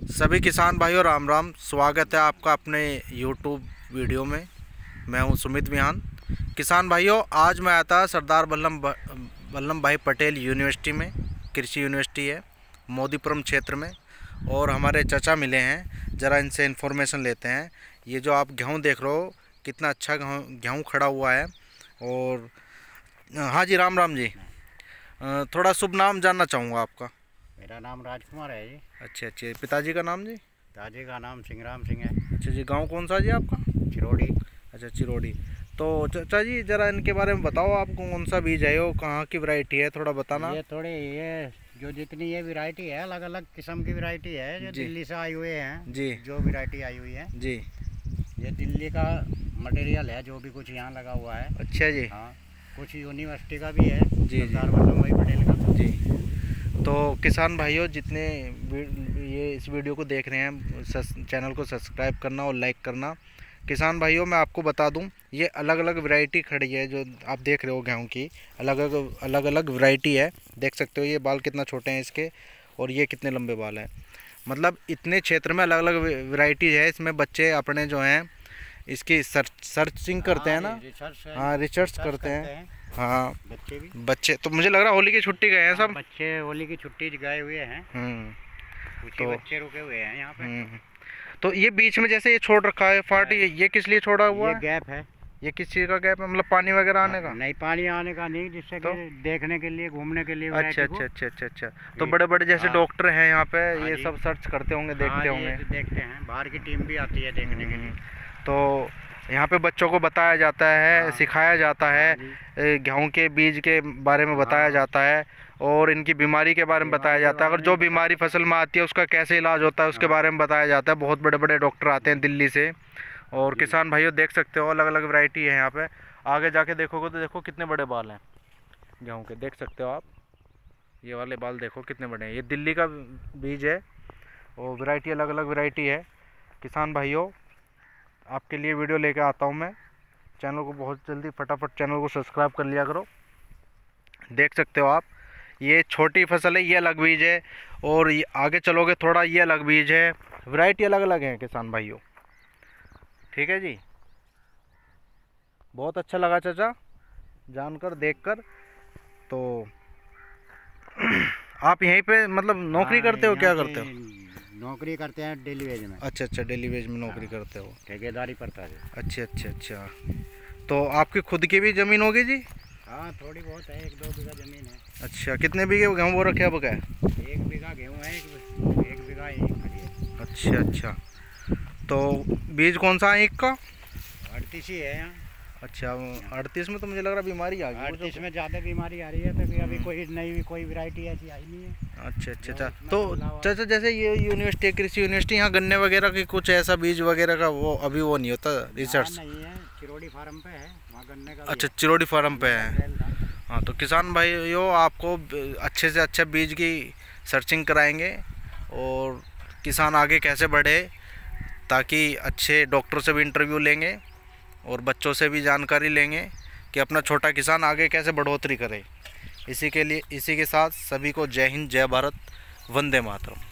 सभी किसान भाइयों राम राम। स्वागत है आपका अपने YouTube वीडियो में। मैं हूं सुमित विहान। किसान भाइयों, आज मैं आया था सरदार वल्लभ भाई पटेल यूनिवर्सिटी में। कृषि यूनिवर्सिटी है मोदीपुरम क्षेत्र में, और हमारे चाचा मिले हैं। ज़रा इनसे इन्फॉर्मेशन लेते हैं। ये जो आप गेहूँ देख रहे हो, कितना अच्छा गेहूँ खड़ा हुआ है। और हाँ जी, राम राम जी। थोड़ा शुभ नाम जानना चाहूँगा आपका। मेरा नाम राजकुमार है जी। अच्छे, पिताजी का नाम जी? पिताजी का नाम सिंहराम सिंह है। अच्छा जी, गांव कौन सा जी आपका? चिरोड़ी। अच्छा, चिरोड़ी। तो चाचा जी, ज़रा इनके बारे में बताओ, आपको कौन सा बीज है, वो कहाँ की वैरायटी है, थोड़ा बताना। ये जो जितनी ये वैरायटी है, अलग अलग किस्म की वैरायटी है जो दिल्ली से आई हुए हैं जी। जो वैरायटी आई हुई है जी, ये दिल्ली का मटेरियल है जो भी कुछ यहाँ लगा हुआ है। अच्छा जी। हाँ, कुछ यूनिवर्सिटी का भी है जी, सरदार वल्लभ भाई पटेल का। जी। तो किसान भाइयों, जितने ये इस वीडियो को देख रहे हैं, चैनल को सब्सक्राइब करना और लाइक करना। किसान भाइयों, मैं आपको बता दूं, ये अलग अलग वैरायटी खड़ी है जो आप देख रहे हो गेहूं की। अलग अलग वैरायटी है। देख सकते हो ये बाल कितना छोटे हैं इसके, और ये कितने लंबे बाल हैं। मतलब इतने क्षेत्र में अलग अलग वैरायटी है। इसमें बच्चे अपने जो हैं इसकी सर्चिंग करते हैं ना। हाँ, रिसर्च करते हैं। हाँ, बच्चे तो मुझे लग रहा है होली की छुट्टी गए हैं सब। बच्चे होली की छुट्टी गए हुए हैं। कुछ ही बच्चे रुके हुए हैं यहाँ पे। तो ये बीच में जैसे ये छोड़ रखा है फाट, ये किस लिए छोड़ा हुआ है? ये गैप है। ये किस चीज़ का गैप है? मतलब पानी वगैरह आने का? नहीं, पानी आने का नहीं, जिससे तो देखने के लिए, घूमने के लिए। अच्छा। तो बड़े बड़े जैसे डॉक्टर हैं यहाँ पे, ये सब सर्च करते होंगे, देखते होंगे। देखते हैं, बाहर की टीम भी आती है देखने के लिए। तो यहाँ पे बच्चों को बताया जाता है, सिखाया जाता है, गेहूं के बीज के बारे में बताया जाता है, और इनकी बीमारी के बारे में बताया जाता है। अगर जो बीमारी फसल में आती है उसका कैसे इलाज होता है उसके बारे में बताया जाता है। बहुत बड़े बड़े डॉक्टर आते हैं दिल्ली से। और किसान भाइयों, देख सकते हो अलग अलग वैरायटी है यहाँ पे। आगे जाके देखोगे तो देखो कितने बड़े बाल हैं गेहूँ के, देख सकते हो आप। ये वाले बाल देखो कितने बड़े हैं। ये दिल्ली का बीज है, और वैरायटी अलग अलग वैरायटी है। किसान भाइयों, आपके लिए वीडियो लेके आता हूँ मैं। चैनल को बहुत जल्दी फटाफट चैनल को सब्सक्राइब कर लिया करो। देख सकते हो आप, ये छोटी फसल है, ये अलग बीज है, और ये आगे चलोगे थोड़ा, ये अलग बीज है। वैरायटी अलग अलग है किसान भाइयों। ठीक है जी। बहुत अच्छा लगा चाचा जानकर, देखकर। तो आप यहीं पे मतलब नौकरी करते हो, क्या करते हो? नौकरी करते हैं डेली वेज में। अच्छा, डेली वेज में नौकरी करते हो। ठेकेदारी पड़ता है। अच्छा। तो आपकी खुद की भी ज़मीन होगी जी? हाँ, थोड़ी बहुत है, 1-2 बीघा ज़मीन है। अच्छा, कितने बीघे गेहूँ वो रखे अब क्या? 1 बीघा गेहूँ है, 1 बीघा ईख खड़ी है। अच्छा। तो बीज कौन सा है ईख का? 38 ही है यहाँ। अच्छा, 38 में तो मुझे लग रहा बीमारी आ गई। 38 में ज़्यादा बीमारी आ रही है, तो अभी कोई वैरायटी ऐसी आई नहीं है। अच्छा। तो चाचा, जैसे ये यूनिवर्सिटी, कृषि यूनिवर्सिटी, यहाँ गन्ने वगैरह की कुछ ऐसा बीज वगैरह का वो अभी वो नहीं होता रिसर्च? नहीं है, चिरोड़ी फार्म पे है वहाँ गन्ने का। अच्छा, चिरोड़ी फार्म पे है। हाँ, तो किसान भाइयों, आपको अच्छे से अच्छा बीज की सर्चिंग कराएंगे, और किसान आगे कैसे बढ़े, ताकि अच्छे डॉक्टर से भी इंटरव्यू लेंगे और बच्चों से भी जानकारी लेंगे कि अपना छोटा किसान आगे कैसे बढ़ोतरी करे। इसी के साथ सभी को जय हिंद, जय भारत, वंदे मातरम।